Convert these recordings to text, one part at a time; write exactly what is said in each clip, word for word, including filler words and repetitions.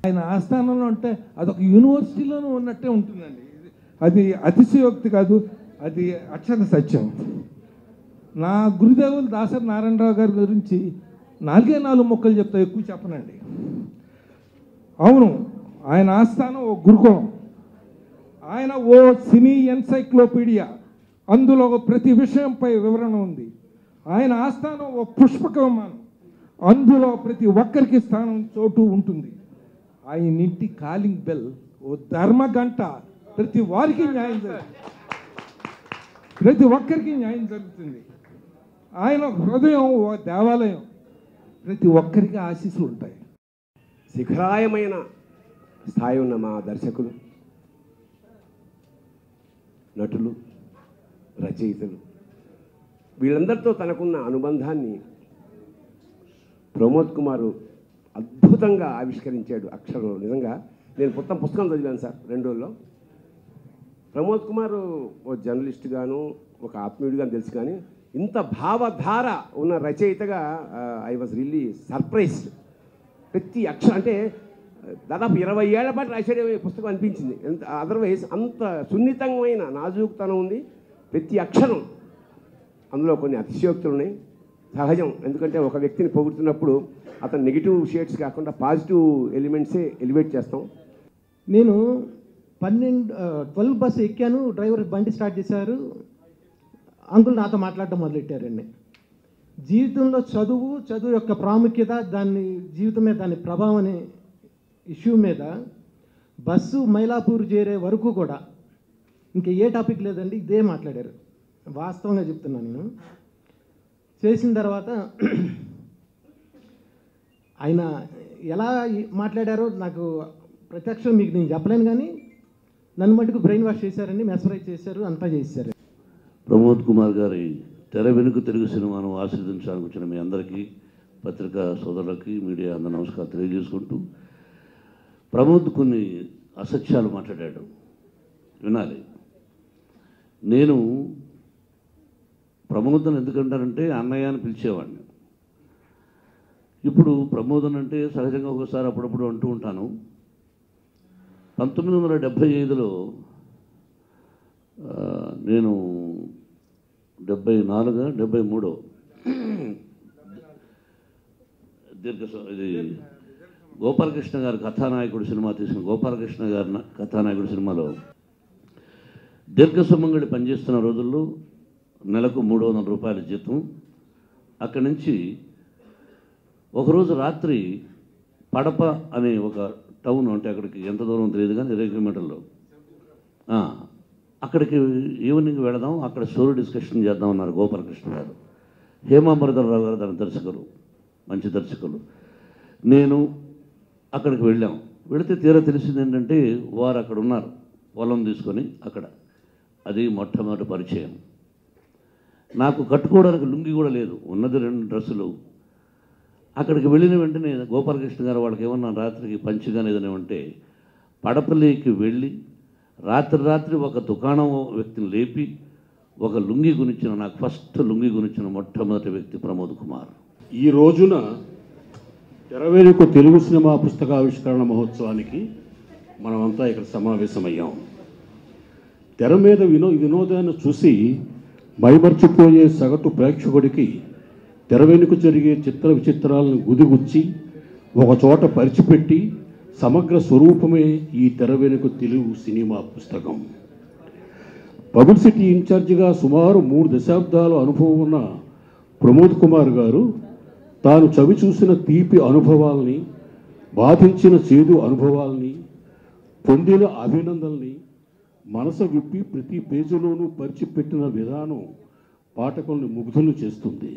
ఆయన ఆస్థానంలో ఉంటే అదొక యూనివర్సిటీలోనూ ఉన్నట్టే ఉంటుందండి. అది అతిశయోక్తి కాదు, అది అక్షర సత్యం. నా గురుదేవులు దాసరి నారాయణరావు గారి గురించి నాలుగే నాలుగు మొక్కలు చెప్తా, ఎక్కువ చెప్పనండి. అవును, ఆయన ఆస్థానం ఓ గురుకులం, ఆయన ఓ సినీ ఎన్సైక్లోపీడియా, అందులో ప్రతి విషయంపై వివరణ ఉంది. ఆయన ఆస్థానం ఓ పుష్పక విమానం, అందులో ప్రతి ఒక్కరికి స్థానం చోటు ఉంటుంది. ఆయన ఇంటి కాలింగ్ బెల్ ఓ ధర్మ గంట, ప్రతి వారికి న్యాయం జరుగుతుంది, ప్రతి ఒక్కరికి న్యాయం జరుగుతుంది. ఆయన హృదయం ఓ దేవాలయం, ప్రతి ఒక్కరికి ఆశీస్సులు ఉంటాయి. శిఖరాయమైన స్థాయి ఉన్న మా దర్శకులు, నటులు, రచయితలు, వీళ్ళందరితో తనకున్న అనుబంధాన్ని ప్రమోద్ కుమార్ అద్భుతంగా ఆవిష్కరించాడు అక్షరంలో. నిజంగా నేను మొత్తం పుస్తకం చదివాను సార్ రెండు రోజుల్లో. ప్రమోద్ కుమార్ ఓ జర్నలిస్ట్గాను ఒక ఆత్మీయుడిగాను తెలుసు, కానీ ఇంత భావధార ఉన్న రచయితగా ఐ వాజ్ రియల్లీ సర్ప్రైజ్డ్. ప్రతి అక్షరం అంటే దాదాపు ఇరవై ఏళ్ల పాటు రాసేడే పుస్తకం అనిపించింది. అదర్వైజ్ అంత సున్నితమైన నాజూకుతనం ఉంది ప్రతి అక్షరం. అందులో కొన్ని అతిశయోక్తులు ఉన్నాయి, సహజం. ఎందుకంటే ఒక వ్యక్తిని పొగుడుతున్నప్పుడు అతను నెగిటివ్ షేడ్స్ కాకుండా పాజిటివ్ ఎలిమెంట్సే ఎలివేట్ చేస్తాం. నేను పన్నెండు ట్వెల్వ్ బస్సు ఎక్కాను, డ్రైవర్ బండి స్టార్ట్ చేశారు, అంకుల్ నాతో మాట్లాడటం మొదలెట్టారండి. జీవితంలో చదువు చదువు యొక్క ప్రాముఖ్యత, దాన్ని జీవితం మీద దాని ప్రభావం అనే ఇష్యూ మీద బస్సు మైలాపూర్ చేరే వరకు కూడా ఇంకా ఏ టాపిక్ లేదండి, ఇదే మాట్లాడారు. వాస్తవంగా చెప్తున్నాను. నేను చేసిన తర్వాత ఆయన ఎలా మాట్లాడారో నాకు ప్రత్యక్షం మీకు నేను చెప్పలేను, కానీ నన్ను మటుకు బ్రెయిన్ వాష్ చేశారండి, మెస్మరైజ్ చేశారు, అంతా చేశారు. ప్రమోద్ కుమార్ గారి తెర వెనుక తెలుగు సినిమాను ఆశీర్వదించడానికి వచ్చిన మీ అందరికీ, పత్రికా సోదరులకి, మీడియా అందరూ నమస్కారం తెలియజేసుకుంటూ, ప్రమోద్ కొన్ని అసత్యాలు మాట్లాడాడు, వినాలి. నేను ప్రమోదన్ ఎందుకంటానంటే అన్నయ్య అని పిలిచేవాడిని. ఇప్పుడు ప్రమోదన్ అంటే సహజంగా ఒకసారి అప్పుడప్పుడు అంటూ ఉంటాను. పంతొమ్మిది వందల డెబ్భై ఐదులో నేను డెబ్బై నాలుగు డెబ్బై మూడో దీర్ఘ ఇది గోపాలకృష్ణ గారి కథానాయకుడు సినిమా తీసిన గోపాలకృష్ణ గారి కథానాయకుడు సినిమాలో దీర్ఘ సుమంగళి పనిచేస్తున్న రోజుల్లో నెలకు మూడు వందల రూపాయల జీతం. అక్కడి నుంచి ఒకరోజు రాత్రి పడప అనే ఒక టౌన్, అంటే అక్కడికి ఎంత దూరం తెలియదు కానీ ఇరవై కిలోమీటర్లో, అక్కడికి ఈవినింగ్ వెళదాం, అక్కడ స్టోరీ డిస్కషన్ చేద్దాం అన్నారు గోపాలకృష్ణ గారు. హేమామృతరావు గారు దాని దర్శకులు, మంచి దర్శకులు. నేను అక్కడికి వెళ్ళాం. వెళితే తీరా తెలిసింది ఏంటంటే వారు అక్కడ ఉన్నారు పొలం తీసుకొని అక్కడ. అది మొట్టమొదటి పరిచయం. నాకు కట్టుకోవడానికి లుంగి కూడా లేదు, ఉన్నది రెండు డ్రెస్సులు. అక్కడికి వెళ్ళిన వెంటనే గోపాలకృష్ణ గారు వాళ్ళకి ఏమన్నా రాత్రికి పంచిగానే ఏదైనా ఉంటే పడపల్లికి వెళ్ళి రాత్రి రాత్రి ఒక దుకాణం వ్యక్తిని లేపి ఒక లుంగి గురించిన, నాకు ఫస్ట్ లుంగి గురించిన మొట్టమొదటి వ్యక్తి ప్రమోద్ కుమార్. ఈ రోజున తెరవేరుకు తెలుగు సినిమా పుస్తకావిష్కరణ మహోత్సవానికి మనమంతా ఇక్కడ సమావేశమయ్యాం. తెర మీద వినో వినోదాన్ని చూసి మైమర్చిపోయే సగటు ప్రేక్షకుడికి తెర వెనుక జరిగే చిత్ర విచిత్రాలను గుదిగుచ్చి ఒకచోట పరిచిపెట్టి సమగ్ర స్వరూపమే ఈ తెర వెనుక తెలుగు సినిమా పుస్తకం. పబ్లిసిటీ ఇన్ఛార్జిగా సుమారు మూడు దశాబ్దాల అనుభవం ఉన్న ప్రమోద్ కుమార్ గారు తాను చవి చూసిన తీపి అనుభవాల్ని, బాధించిన చేదు అనుభవాల్ని, పొందిన అభినందనల్ని మనసు విప్పి ప్రతి పేజీలోనూ పరిచిపెట్టిన విధానం పాఠకుల్ని ముగ్ధులు చేస్తుంది.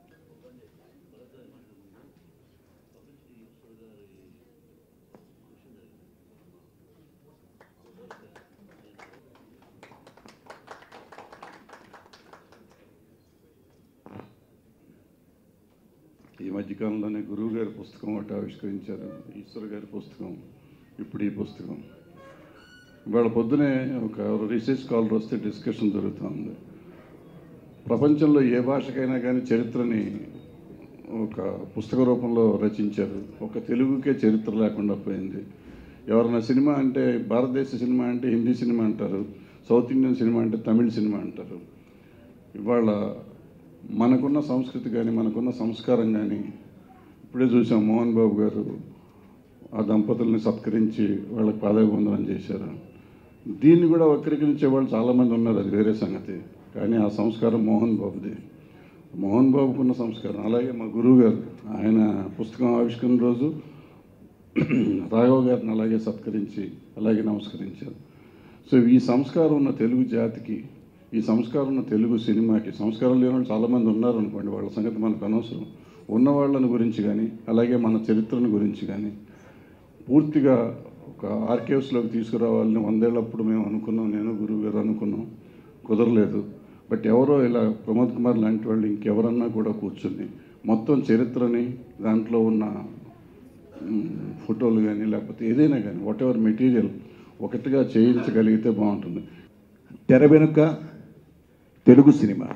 ఈ మధ్యకాలంలోనే గురువు గారి పుస్తకం ఒకటి ఆవిష్కరించారు, ఈశ్వర్ గారి పుస్తకం, ఇప్పుడు ఈ పుస్తకం. ఇవాళ పొద్దునే ఒక రీసెర్చ్ కాలర్ వస్తే డిస్కషన్ జరుగుతుంది. ప్రపంచంలో ఏ భాషకైనా కానీ చరిత్రని ఒక పుస్తక రూపంలో రచించారు. ఒక తెలుగుకే చరిత్ర లేకుండా పోయింది. ఎవరైనా సినిమా అంటే భారతదేశ సినిమా అంటే హిందీ సినిమా అంటారు, సౌత్ ఇండియన్ సినిమా అంటే తమిళ సినిమా అంటారు. ఇవాళ మనకున్న సంస్కృతి కానీ మనకున్న సంస్కారం కానీ ఇప్పుడే చూసాం. మోహన్ బాబు గారు ఆ దంపతుల్ని సత్కరించి వాళ్ళకి పాదాభివందనం చేశారు. దీన్ని కూడా వక్రీకరించే వాళ్ళు చాలామంది ఉన్నారు, అది వేరే సంగతి. కానీ ఆ సంస్కారం మోహన్ బాబుది. మోహన్ బాబుకున్న సంస్కారం. అలాగే మా గురువు గారు ఆయన పుస్తకం ఆవిష్కరణ రోజు రాఘవ గారిని అలాగే సత్కరించి అలాగే నమస్కరించారు. సో ఈ సంస్కారం ఉన్న తెలుగు జాతికి, ఈ సంస్కారం ఉన్న తెలుగు సినిమాకి, సంస్కారం లేని వాళ్ళు చాలామంది ఉన్నారు అనుకోండి, వాళ్ళ సంగతి మనకు అనవసరం. ఉన్న వాళ్ళని గురించి కానీ అలాగే మన చరిత్రను గురించి కానీ పూర్తిగా ఒక ఆర్కైవ్స్లోకి తీసుకురావాలని వందేళ్ళప్పుడు మేము అనుకున్నాం, నేను గురువు గారు అనుకున్నాం, కుదరలేదు. బట్ ఎవరో ఇలా ప్రమోద్ కుమార్ లాంటి వాళ్ళు ఇంకెవరన్నా కూడా కూర్చుని మొత్తం చరిత్రని, దాంట్లో ఉన్న ఫోటోలు కానీ లేకపోతే ఏదైనా కానీ వాట్ ఎవర్ మెటీరియల్ ఒకటిగా చేయించగలిగితే బాగుంటుంది. తెర వెనుక తెలుగు సినిమా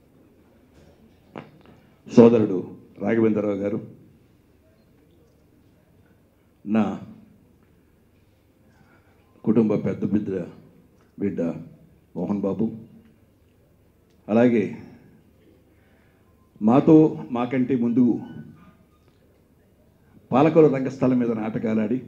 సోదరుడు రాఘవేంద్రరావు గారు, నా కుటుంబ పెద్ద బిడ్డ బిడ్డ మోహన్ బాబు, అలాగే మాతో మాకంటే ముందు పాలకొల రంగస్థలం మీద నాటకాలు ఆడి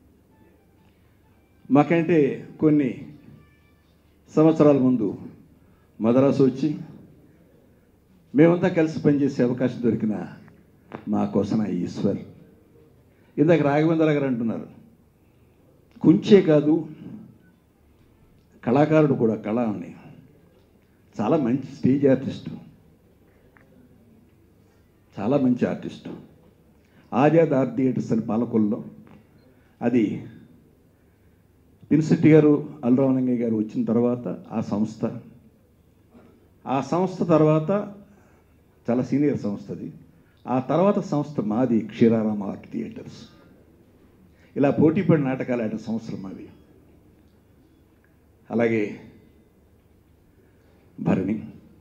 మాకంటే కొన్ని సంవత్సరాల ముందు మద్రాసు వచ్చి మేమంతా కలిసి పనిచేసే అవకాశం దొరికిన మా కోసం ఈశ్వర్. ఇందాక రాఘవేంద్ర గారు అంటున్నారు, కుంచే కాదు కళాకారుడు కూడా, కళ అని చాలా మంచి స్టేజ్ ఆర్టిస్టు, చాలా మంచి ఆర్టిస్టు. ఆజాద్ ఆర్ట్ థియేటర్స్ అని పాలకొల్లో, అది పినిశెట్టి గారు అల్రావనంగయ్య గారు వచ్చిన తర్వాత ఆ సంస్థ ఆ సంస్థ తర్వాత చాలా సీనియర్ సంస్థ అది. ఆ తర్వాత సంస్థ మాది క్షీరారామ ఆర్ట్ థియేటర్స్. ఇలా పోటీపడి నాటకాలు ఆడిన సంవత్సరం మాది. అలాగే భరణి,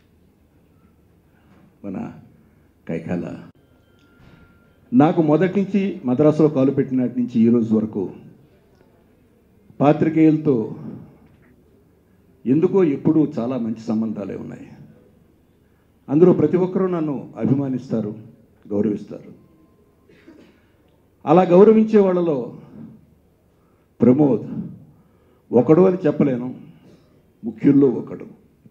మన కైకాల, నాకు మొదటి నుంచి మద్రాసులో కాలు పెట్టినటి నుంచి ఈరోజు వరకు పాత్రికేయులతో ఎందుకో ఎప్పుడూ చాలా మంచి సంబంధాలే ఉన్నాయి. అందులో ప్రతి ఒక్కరూ నన్ను అభిమానిస్తారు, గౌరవిస్తారు. అలా గౌరవించే వాళ్ళలో ప్రమోద్ ఒకడు అని చెప్పలేను, ముఖ్యుల్లో ఒకడు.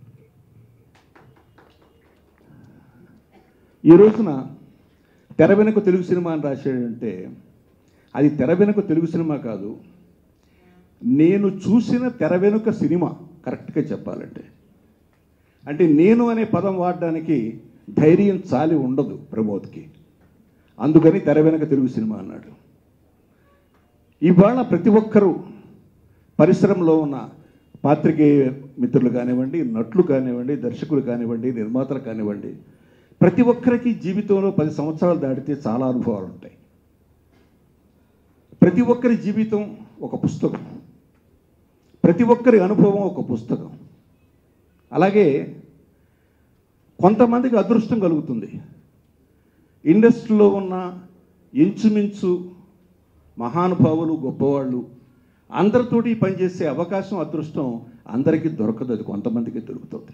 ఈ రోజున తెర వెనుక తెలుగు సినిమా అని రాశాడంటే అది తెర వెనుక తెలుగు సినిమా కాదు, నేను చూసిన తెర వెనుక సినిమా కరెక్ట్గా చెప్పాలంటే. అంటే నేను అనే పదం వాడడానికి ధైర్యం చాలి ఉండదు ప్రమోద్కి, అందుకని తెర వెనుక తెలుగు సినిమా అన్నాడు. ఇవాళ ప్రతి ఒక్కరూ పరిశ్రమలో ఉన్న పాత్రికేయ మిత్రులు కానివ్వండి, నటులు కానివ్వండి, దర్శకులు కానివ్వండి, నిర్మాతలు కానివ్వండి, ప్రతి ఒక్కరికి జీవితంలో పది సంవత్సరాలు దాటితే చాలా అనుభవాలు ఉంటాయి. ప్రతి ఒక్కరి జీవితం ఒక పుస్తకం, ప్రతి ఒక్కరి అనుభవం ఒక పుస్తకం. అలాగే కొంతమందికి అదృష్టం కలుగుతుంది. ఇండస్ట్రీలో ఉన్న ఇంచుమించు మహానుభావులు, గొప్పవాళ్ళు అందరితోటి పనిచేసే అవకాశం, అదృష్టం అందరికీ దొరకదు, అది కొంతమందికి దొరుకుతుంది.